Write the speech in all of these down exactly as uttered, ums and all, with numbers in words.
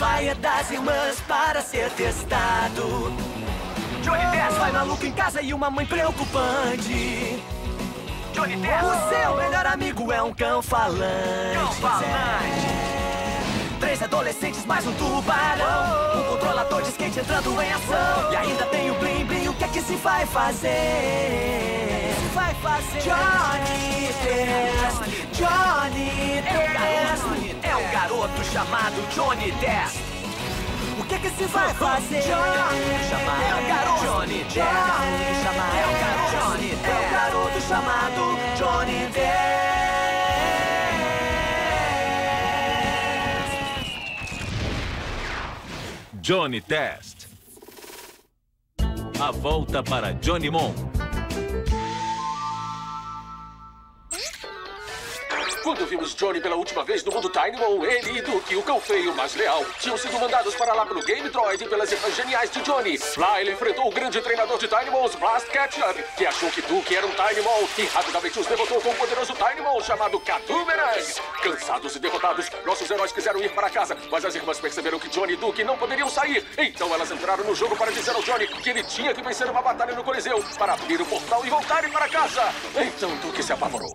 Flyer das irmãs para ser testado. Johnny dez vai maluco em casa e uma mãe preocupante. Johnny dez, o seu melhor amigo é um cão falante. Cão falante. É. Três adolescentes mais um tubarão. Um controlador de skate entrando em ação. E ainda tem o Blim Blim, o que é que se vai fazer? Se vai fazer Johnny dez, Johnny dez. É um garoto chamado Johnny dez. O que é que se vai fazer? Johnny chamado é um garoto Johnny dez. É um garoto Johnny dez. É um garoto chamado Johnny dez. Johnny Test. A volta para Johnny Mon. Quando vimos Johnny pela última vez no mundo Tynimon, ele e Duke, o cão feio mais leal, tinham sido mandados para lá pelo Game Droid pelas irmãs geniais de Johnny. Lá ele enfrentou o grande treinador de Tynimons, Blast Ketchup, que achou que Duke era um Tynimon e rapidamente os derrotou com um poderoso Tynimon chamado Cadumerang. Cansados e derrotados, nossos heróis quiseram ir para casa, mas as irmãs perceberam que Johnny e Duke não poderiam sair. Então elas entraram no jogo para dizer ao Johnny que ele tinha que vencer uma batalha no Coliseu para abrir o portal e voltarem para casa. Então Duke se apavorou.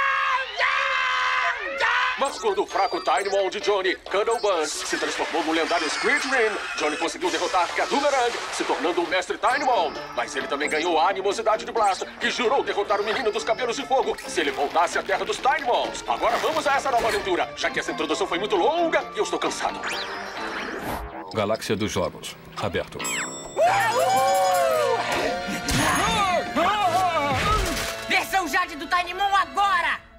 Mas quando o fraco Tynimon de Johnny, Cuddle Buzz, se transformou no lendário Screech-Rin, Johnny conseguiu derrotar Cadumerang, se tornando um mestre Tynimon. Mas ele também ganhou a animosidade de Blast, que jurou derrotar o menino dos cabelos de fogo se ele voltasse à terra dos Tynimons. Agora vamos a essa nova aventura, já que essa introdução foi muito longa e eu estou cansado. Galáxia dos Jogos. Aberto. Versão Jade do Tynimon agora!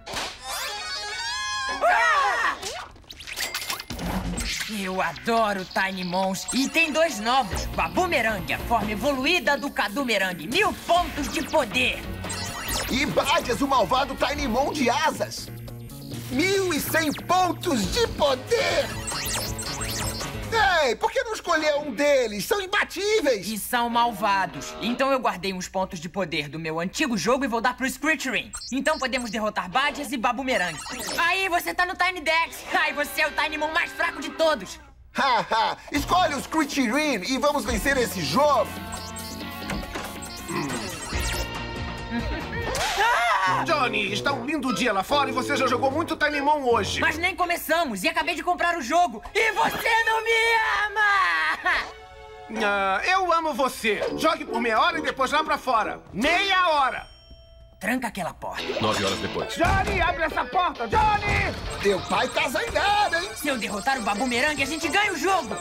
Eu adoro Tynimons. E tem dois novos. Babumerang, a forma evoluída do Cadumerang. Mil pontos de poder. E Badias, o malvado Tynimon de asas. Mil e cem pontos de poder. Ei, por que não escolher um deles? São imbatíveis. E são malvados. Então eu guardei uns pontos de poder do meu antigo jogo e vou dar pro Screech-Rin. Então podemos derrotar Badias e Babumerang. Aí você tá no Tiny Dex. Ai, você é o Tynimon mais fraco de todos. Haha, escolhe o Screech-Rin e vamos vencer esse jogo. Johnny, está um lindo dia lá fora e você já jogou muito Tynimon hoje. Mas nem começamos e acabei de comprar o jogo. E você não me ama! Ah, eu amo você. Jogue por meia hora e depois lá pra fora. Meia hora! Tranca aquela porta. Nove horas depois. Johnny, abre essa porta! Johnny! Teu pai tá zangado, hein? Se eu derrotar o Babumerang, a gente ganha o jogo.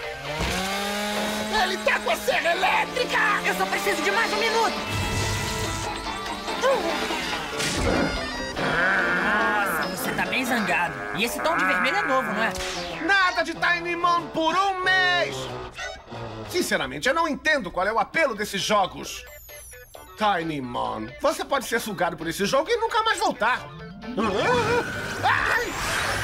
Ele tá com a serra elétrica! Eu só preciso de mais um minuto. Nossa, você tá bem zangado. E esse tom de vermelho é novo, não é? Nada de Tynimon por um mês! Sinceramente, eu não entendo qual é o apelo desses jogos. Tynimon, você pode ser sugado por esse jogo e nunca mais voltar. Ai!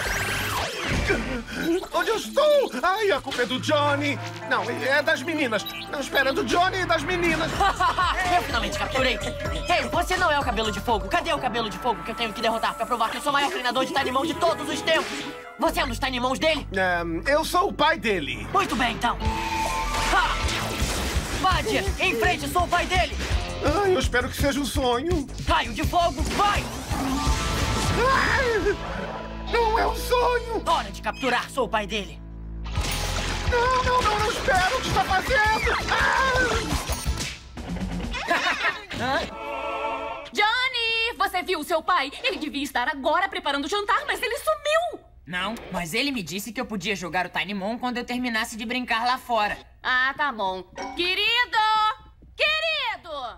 Onde eu estou? Ai, a culpa é do Johnny. Não, é das meninas. Não, espera, é do Johnny e das meninas. Eu finalmente capturei. Ei, você não é o Cabelo de Fogo. Cadê o Cabelo de Fogo que eu tenho que derrotar pra provar que eu sou o maior treinador de Tynimon de todos os tempos? Você é um dos Tynimons dele? É, eu sou o pai dele. Muito bem, então. Ha! Badia, em frente, sou o pai dele. Ai, eu espero que seja um sonho. Raio de fogo, vai! Ai, não é um sonho. Hora de capturar, sou o pai dele. Não, não, não, não, espera, o que está fazendo? Ah! Johnny, você viu o seu pai? Ele devia estar agora preparando o jantar, mas ele sumiu. Não, mas ele me disse que eu podia jogar o Tynimon quando eu terminasse de brincar lá fora. Ah, tá bom. Querido! Querido!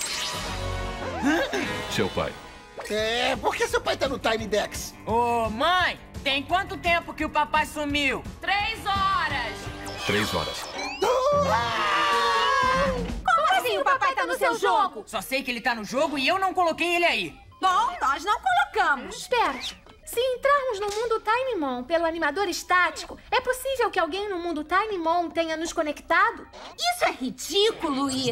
Seu pai. É, por que seu pai tá no Tiny Dex? Ô, mãe, tem quanto tempo que o papai sumiu? Três horas. Três horas. Como assim o papai tá no seu jogo? Só sei que ele tá no jogo e eu não coloquei ele aí. Bom, nós não colocamos. Espera. Se entrarmos no mundo Tynimon pelo animador estático, é possível que alguém no mundo Tynimon tenha nos conectado? Isso é ridículo e...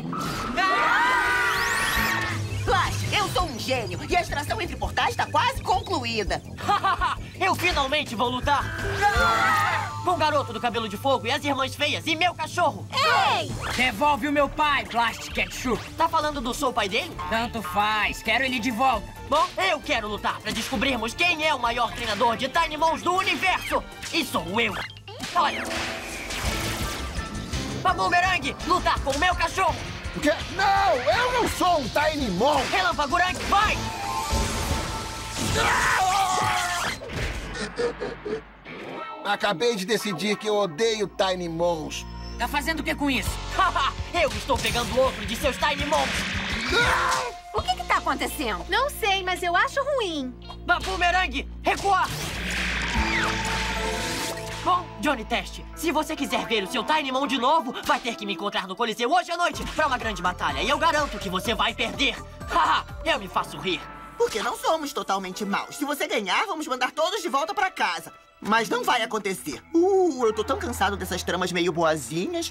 Flash, eu sou um gênio e a extração entre portais está quase concluída. Eu finalmente vou lutar. com o garoto do cabelo de fogo e as irmãs feias e meu cachorro. Ei! Devolve o meu pai, Blast Ketchup. Tá falando do sou pai dele? Tanto faz, quero ele de volta. Bom, eu quero lutar pra descobrirmos quem é o maior treinador de Tynimons do universo. E sou eu. Olha. Babumerang, lutar com o meu cachorro. O quê? Não, eu não sou um Tynimon. Relâmpagurang, vai! Acabei de decidir que eu odeio Tynimons. Tá fazendo o que com isso? Haha, eu estou pegando outro de seus Tynimons. O que que tá acontecendo? Não sei, mas eu acho ruim. Babumerang, recuar! Bom, Johnny Test, se você quiser ver o seu Tynimon de novo, vai ter que me encontrar no Coliseu hoje à noite pra uma grande batalha. E eu garanto que você vai perder. Haha, eu me faço rir. Porque não somos totalmente maus. Se você ganhar, vamos mandar todos de volta pra casa. Mas não vai acontecer. Uh, eu tô tão cansado dessas tramas meio boazinhas.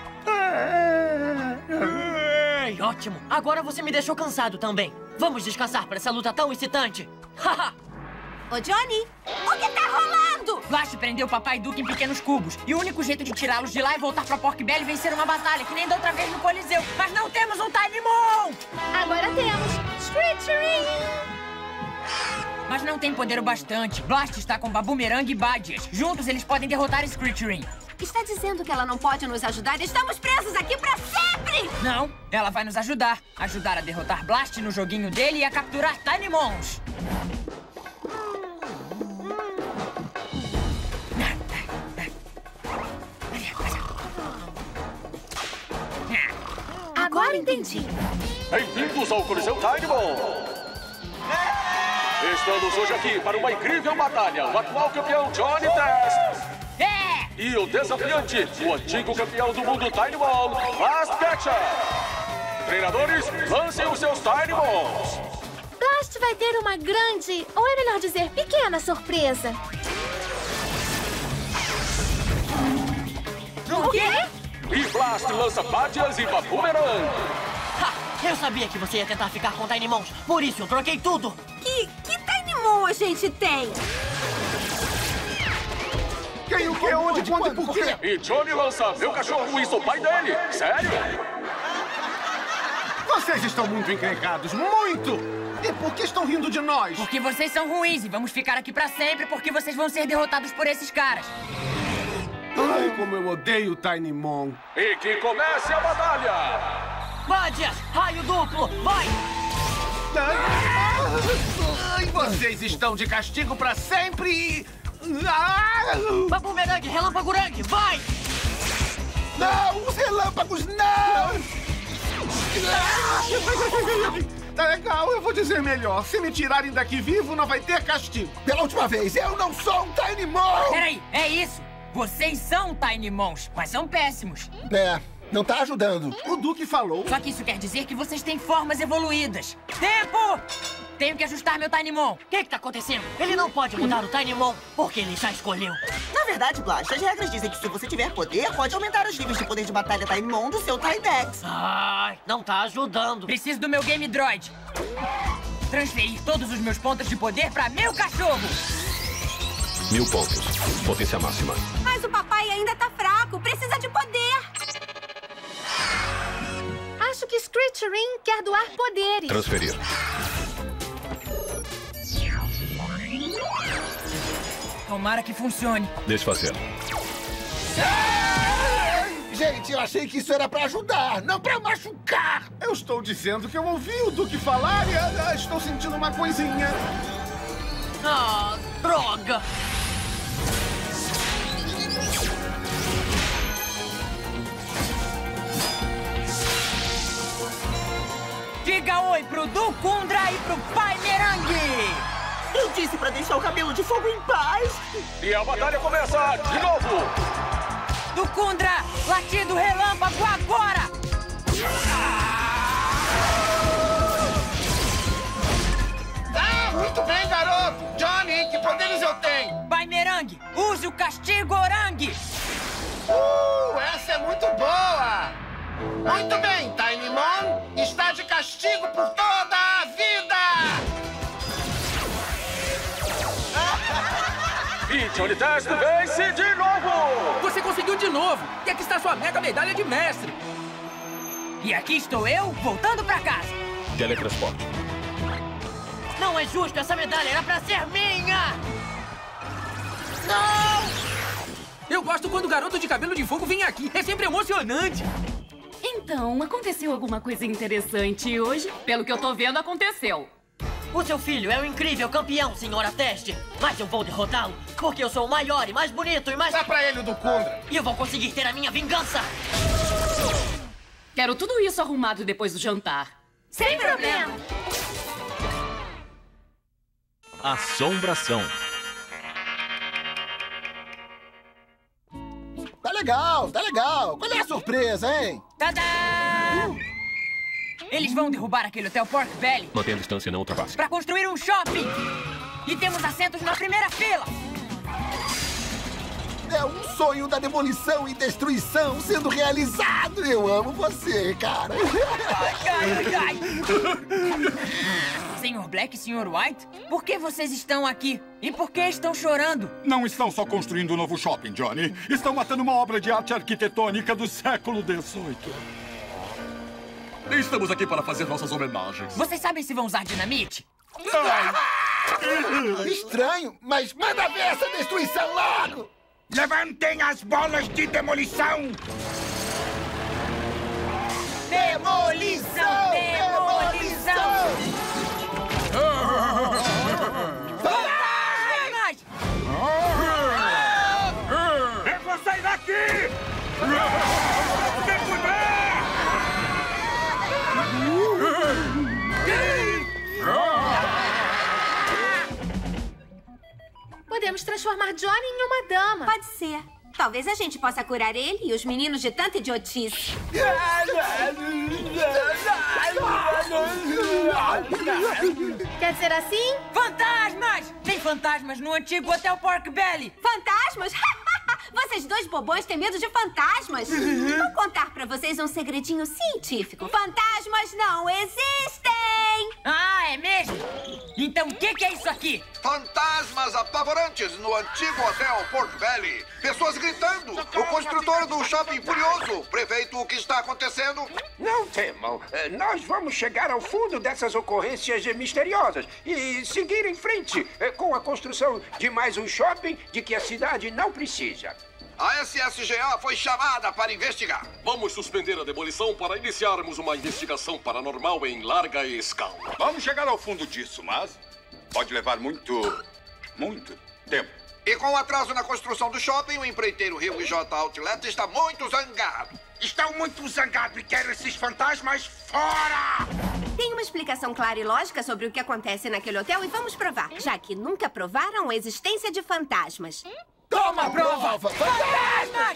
Ei, ótimo. Agora você me deixou cansado também. Vamos descansar pra essa luta tão excitante. Haha. Ô, Johnny, o que tá rolando? Blast prendeu o Papai Duke em pequenos cubos. E o único jeito de tirá-los de lá é voltar pra Pork Belly e vencer uma batalha, que nem da outra vez no Coliseu. Mas não temos um Tynimon! Agora temos Screeching! Mas não tem poder o bastante. Blast está com Babumerang e Badias. Juntos eles podem derrotar Screeching. Está dizendo que ela não pode nos ajudar? Estamos presos aqui pra sempre! Não, ela vai nos ajudar. Ajudar a derrotar Blast no joguinho dele e a capturar Tynimons. Agora entendi. Bem-vindos ao Coliseu Tynimon! Estamos hoje aqui para uma incrível batalha. O atual campeão Johnny Test. É! E o desafiante, o antigo campeão do mundo Tynimon, Blast Ketchup. Treinadores, lancem os seus Tynimons. Blast vai ter uma grande, ou é melhor dizer, pequena surpresa. O quê? E Blast lança Badias e Babumerang. Ha! Eu sabia que você ia tentar ficar com Tynimons, por isso eu troquei tudo. Que, que Tynimon a gente tem? Quem, o que, onde, quando e por quê? E Johnny lança meu cachorro e sou pai dele. Sério? Vocês estão muito encrencados, muito! E por que estão rindo de nós? Porque vocês são ruins e vamos ficar aqui pra sempre porque vocês vão ser derrotados por esses caras. Ai, como eu odeio o Tynimon. E que comece a batalha! Badias, raio duplo, vai! Ai, vocês estão de castigo pra sempre e... Ah! Babumerang, relâmpagurang, vai! Não, os relâmpagos, não! Tá legal, eu vou dizer melhor. Se me tirarem daqui vivo, não vai ter castigo. Pela última vez, eu não sou um Tynimon! Peraí, é isso? Vocês são Tynimons, mas são péssimos. É, não tá ajudando. O Duque falou. Só que isso quer dizer que vocês têm formas evoluídas. Tempo! Tenho que ajustar meu Tynimon. O que que tá acontecendo? Ele não pode mudar o Tynimon, porque ele já escolheu. Na verdade, Blast, as regras dizem que se você tiver poder, pode aumentar os níveis de poder de batalha Tynimon do seu Tydex. Ai, não tá ajudando. Preciso do meu Game Droid. Transferir todos os meus pontos de poder pra meu cachorro. Mil pontos. Potência máxima. Mas o papai ainda tá fraco, precisa de poder. Acho que Screeching quer doar poderes. Transferir. Tomara que funcione. Desfazer. Gente, eu achei que isso era pra ajudar, não pra machucar. Eu estou dizendo que eu ouvi o Duque falar e ah, estou sentindo uma coisinha. Ah, droga! Diga oi pro Dukundra e pro Pai Merangue! Eu disse pra deixar o cabelo de fogo em paz. E a batalha começa de novo! Dukundra, latido relâmpago agora! Ah, muito bem, garoto! Johnny, que poderes eu tenho? Pai Merangue, use o castigo Orangue! Uh, essa é muito boa! Muito bem, Tynimon está de castigo por toda a vida! E Johnny Test vence de novo! conseguiu de novo! E aqui está sua mega medalha de mestre! E aqui estou eu, voltando pra casa! Teletransporte. Não é justo! Essa medalha era pra ser minha! Não! Eu gosto quando o garoto de cabelo de fogo vem aqui. É sempre emocionante. Então, aconteceu alguma coisa interessante hoje? Pelo que eu tô vendo, aconteceu. O seu filho é um incrível campeão, senhora Teste. Mas eu vou derrotá-lo, porque eu sou o maior e mais bonito e mais... Dá pra ele o do Kundra. E eu vou conseguir ter a minha vingança. Quero tudo isso arrumado depois do jantar. Sem problema. Assombração. Tá legal, tá legal. Qual é a surpresa, hein? Tadã! Eles vão derrubar aquele hotel Pork Belly Mantenha a distância e não ultrapasse. pra construir um shopping. E temos assentos na primeira fila. É um sonho da demolição e destruição sendo realizado. Eu amo você, cara. Ai, ai, ai. senhor Black e senhor White, por que vocês estão aqui? E por que estão chorando? Não estão só construindo um novo shopping, Johnny. Estão matando uma obra de arte arquitetônica do século dezoito. Estamos aqui para fazer nossas homenagens. Vocês sabem se vão usar dinamite? Estranho, mas manda ver essa destruição logo! Levantem as bolas de demolição! Demolição! Demolição! Eu vou sair daqui! Quem puder! Podemos transformar Johnny em uma dama. Pode ser. Talvez a gente possa curar ele e os meninos de tanta idiotice. Quer ser assim? Fantasmas! Tem fantasmas no antigo Hotel Pork Belly. Fantasmas? Vocês dois bobões têm medo de fantasmas? Vou contar pra vocês um segredinho científico. Fantasmas não existem! Ah, é mesmo? Então o que, que é isso aqui? Fantasmas apavorantes no antigo Hotel Pork Belly. Pessoas gritando. O construtor do shopping furioso. Prefeito, o que está acontecendo? Não temam. Eh, Nós vamos chegar ao fundo dessas ocorrências misteriosas e seguir em frente eh, com a construção de mais um shopping de que a cidade não precisa. A S S G A foi chamada para investigar. Vamos suspender a demolição para iniciarmos uma investigação paranormal em larga escala. Vamos chegar ao fundo disso, mas pode levar muito, muito tempo. E com o atraso na construção do shopping, o empreiteiro Rio e J Outlet está muito zangado. Estou muito zangado e quero esses fantasmas fora! Tem uma explicação clara e lógica sobre o que acontece naquele hotel e vamos provar, já que nunca provaram a existência de fantasmas. Toma a prova! Fantasmas!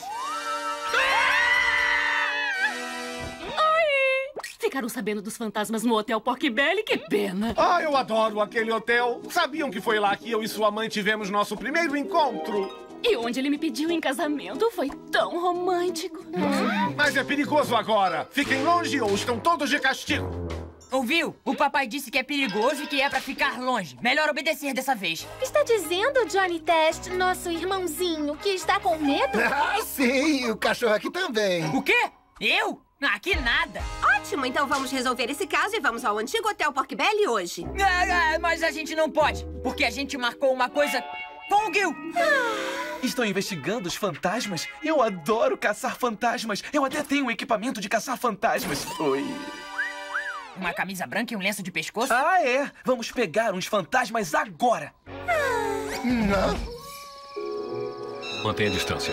Ficaram sabendo dos fantasmas no Hotel Pork Belly? Que pena! Ah, eu adoro aquele hotel. Sabiam que foi lá que eu e sua mãe tivemos nosso primeiro encontro? E onde ele me pediu em casamento foi tão romântico. Mas é perigoso agora. Fiquem longe ou estão todos de castigo. Ouviu? O papai disse que é perigoso e que é pra ficar longe. Melhor obedecer dessa vez. Está dizendo, Johnny Test, nosso irmãozinho, que está com medo? Ah, sim, o cachorro aqui também. O quê? Eu? Aqui nada. Ótimo, então vamos resolver esse caso e vamos ao antigo Hotel Pork Belly hoje. Ah, mas a gente não pode, porque a gente marcou uma coisa com o Gil. Estão investigando os fantasmas? Eu adoro caçar fantasmas. Eu até tenho um equipamento de caçar fantasmas. Oi. Uma camisa branca e um lenço de pescoço? Ah, é. Vamos pegar uns fantasmas agora. Não. Mantenha a distância.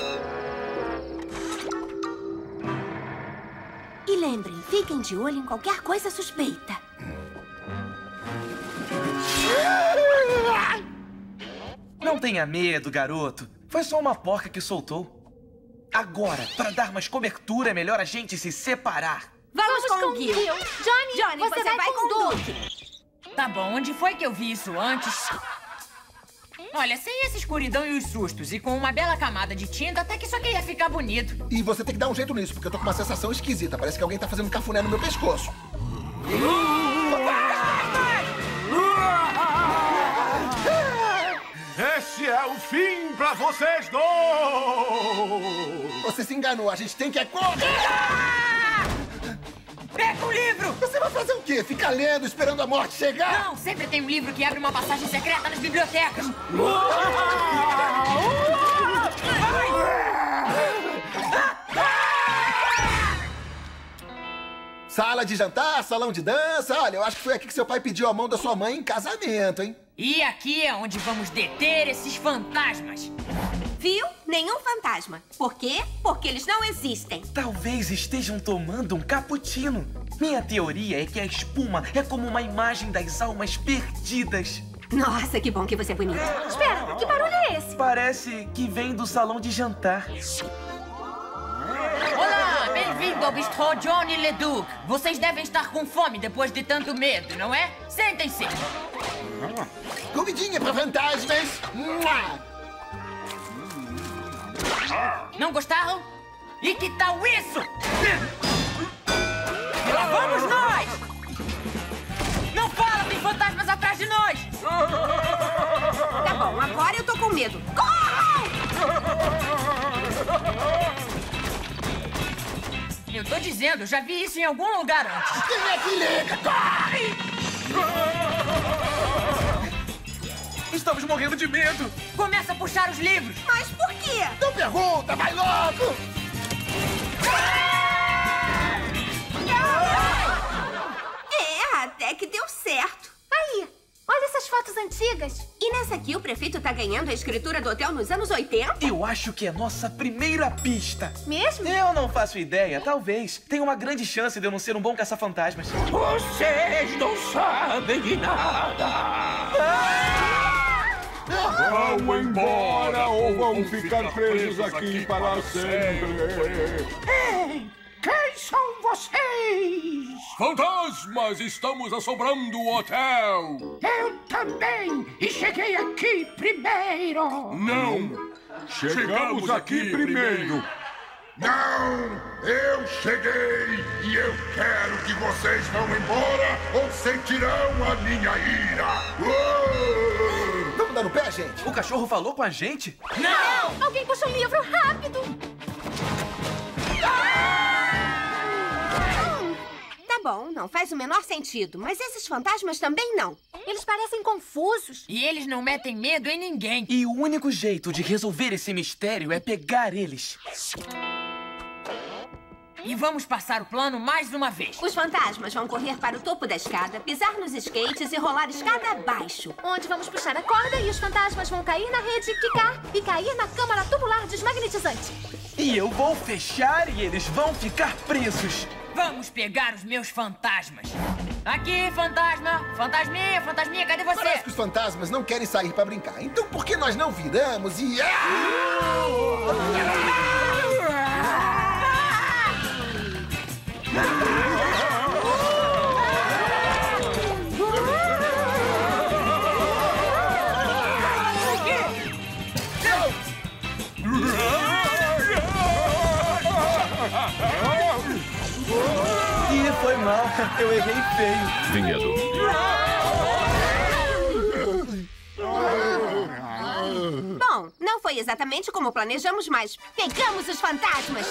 E lembrem, fiquem de olho em qualquer coisa suspeita. Não tenha medo, garoto. Foi só uma porca que soltou. Agora, para dar mais cobertura, é melhor a gente se separar. Vamos, Vamos com, com o Gil. Gil. Johnny, Johnny, você, você vai, vai com com o o Duke. Duke. Tá bom, onde foi que eu vi isso antes? Olha, sem essa escuridão e os sustos e com uma bela camada de tinta, até que isso aqui ia ficar bonito. E você tem que dar um jeito nisso, porque eu tô com uma sensação esquisita. Parece que alguém tá fazendo cafuné no meu pescoço. Esse é o fim pra Pra vocês dois! Você se enganou, a gente tem que é correr! Pega o livro! Você vai fazer o quê? Ficar lendo, esperando a morte chegar? Não, sempre tem um livro que abre uma passagem secreta nas bibliotecas. Sala de jantar, salão de dança. Olha, eu acho que foi aqui que seu pai pediu a mão da sua mãe em casamento, hein? E aqui é onde vamos deter esses fantasmas. Viu? Nenhum fantasma. Por quê? Porque eles não existem. Talvez estejam tomando um cappuccino. Minha teoria é que a espuma é como uma imagem das almas perdidas. Nossa, que bom que você é bonito. Espera, que barulho é esse? Parece que vem do salão de jantar. Olá, bem-vindo ao bistrô Johnny Leduc. Vocês devem estar com fome depois de tanto medo, não é? Sentem-se. Comidinha pra fantasmas. Não gostaram? E que tal isso? E lá vamos nós! Não fala, tem fantasmas atrás de nós! Tá bom, agora eu tô com medo. Corram! Eu tô dizendo, já vi isso em algum lugar antes. Quem é que liga? Corre! Estamos morrendo de medo. Começa a puxar os livros. Mas por quê? Não pergunta, vai logo! É, até que deu certo. Aí, olha essas fotos antigas. E nessa aqui o prefeito tá ganhando a escritura do hotel nos anos oitenta? Eu acho que é nossa primeira pista. Mesmo? Eu não faço ideia, talvez. Tem uma grande chance de eu não ser um bom caça-fantasmas. Vocês não sabem de nada. Ah! Vão embora ou vão ficar presos aqui para sempre. Ei, quem são vocês? Fantasmas, estamos assombrando o hotel. Eu também, e cheguei aqui primeiro. Não, chegamos aqui primeiro. Não, eu cheguei e eu quero que vocês vão embora ou sentirão a minha ira. Uou! Vamos dar no pé, gente? O cachorro falou com a gente? Não! Alguém puxa um livro rápido! Hum, tá bom, não faz o menor sentido, mas esses fantasmas também não. Eles parecem confusos. E eles não metem medo em ninguém. E o único jeito de resolver esse mistério é pegar eles. E vamos passar o plano mais uma vez. Os fantasmas vão correr para o topo da escada, pisar nos skates e rolar escada abaixo. Onde vamos puxar a corda e os fantasmas vão cair na rede, quicar e cair na câmara tubular desmagnetizante. E eu vou fechar e eles vão ficar presos. Vamos pegar os meus fantasmas. Aqui, fantasma. Fantasminha, fantasminha, cadê você? Parece que os fantasmas não querem sair pra brincar. Então por que nós não viramos e... Ih, foi mal. Eu errei feio. Vingador. Bom, não foi exatamente como planejamos, mas pegamos os fantasmas.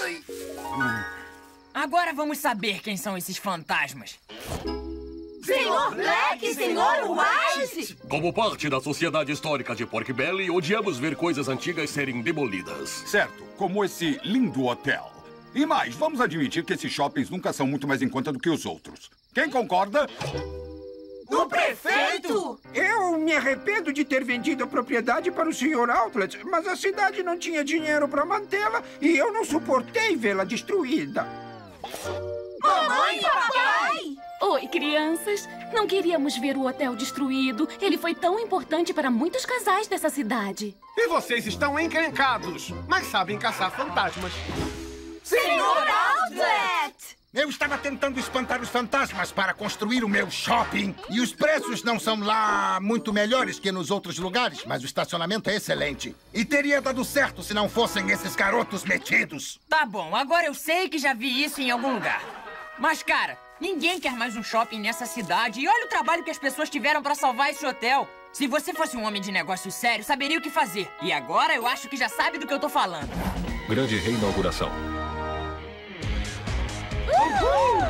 Agora vamos saber quem são esses fantasmas. Senhor Black e Senhor White! Como parte da Sociedade Histórica de Pork Belly, odiamos ver coisas antigas serem demolidas. Certo, como esse lindo hotel. E mais, vamos admitir que esses shoppings nunca são muito mais em conta do que os outros. Quem concorda? O prefeito! Eu me arrependo de ter vendido a propriedade para o senhor Outlet, mas a cidade não tinha dinheiro para mantê-la e eu não suportei vê-la destruída. Mamãe e papai! Oi, crianças. Não queríamos ver o hotel destruído. Ele foi tão importante para muitos casais dessa cidade. E vocês estão encrencados, mas sabem caçar fantasmas. Senhor Outlet! Eu estava tentando espantar os fantasmas para construir o meu shopping. E os preços não são lá muito melhores que nos outros lugares, mas o estacionamento é excelente. E teria dado certo se não fossem esses garotos metidos. Tá bom, agora eu sei que já vi isso em algum lugar. Mas, cara, Ninguém quer mais um shopping nessa cidade. E olha o trabalho que as pessoas tiveram pra salvar esse hotel. Se você fosse um homem de negócios sério, saberia o que fazer. E agora eu acho que já sabe do que eu tô falando. Grande reinauguração. Uhul!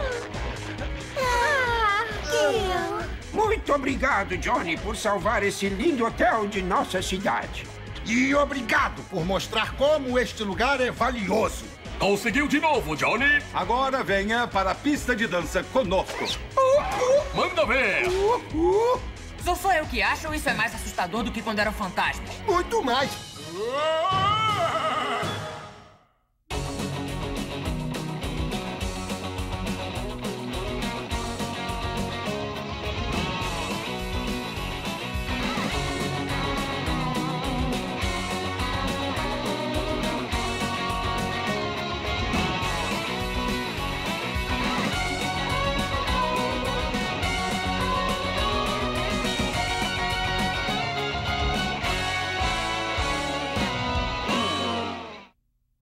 Ah, eu... Muito obrigado, Johnny, por salvar esse lindo hotel de nossa cidade. E obrigado por mostrar como este lugar é valioso. Conseguiu de novo, Johnny. Agora venha para a pista de dança conosco. Manda ver. Sou só eu que acho ou isso é mais assustador do que quando eram fantasmas? Muito mais.